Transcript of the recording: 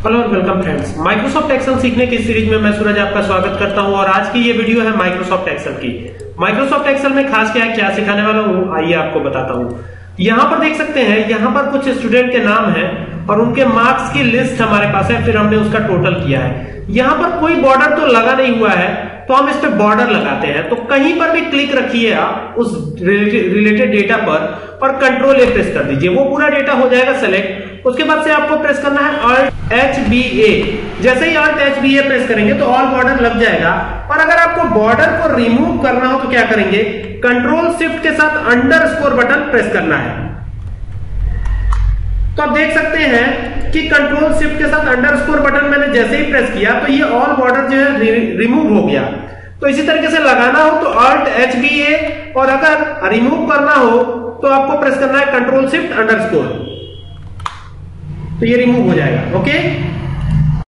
Hello और welcome friends, Microsoft Excel सीखने की सीरीज में मैं सूरज आपका स्वागत करता हूं और आज की ये वीडियो है माइक्रोसॉफ्ट एक्सेल की। माइक्रोसॉफ्ट एक्सेल में खास क्या सिखाने वाला हूं, आइए आपको बताता हूं। यहाँ पर देख सकते हैं, यहाँ पर कुछ स्टूडेंट के नाम हैं और उनके मार्क्स की लिस्ट हमारे पास है, फिर हमने उसका टोटल किया है। यहाँ पर कोई बॉर्डर तो लगा नहीं हुआ है, तो हम इस पे बॉर्डर लगाते हैं। तो कहीं पर भी क्लिक रखिए आप उस रिलेटेड डेटा पर और कंट्रोल ए प्रेस कर दीजिए, वो पूरा डेटा हो जाएगा सेलेक्ट। उसके बाद से आपको प्रेस करना है Alt HBA। जैसे ही Alt HBA प्रेस करेंगे तो ऑल बॉर्डर लग जाएगा। और अगर आपको बॉर्डर को रिमूव करना हो तो क्या करेंगे, कंट्रोल शिफ्ट के साथ अंडरस्कोर बटन प्रेस करना है। तो आप देख सकते हैं कि कंट्रोल शिफ्ट के साथ अंडरस्कोर बटन मैंने जैसे ही प्रेस किया तो ये ऑल बॉर्डर जो है रिमूव हो गया। तो इसी तरीके से लगाना हो तो Alt HBA और अगर रिमूव करना हो तो आपको प्रेस करना है कंट्रोल शिफ्ट अंडरस्कोर, तो ये रिमूव हो जाएगा। ओके।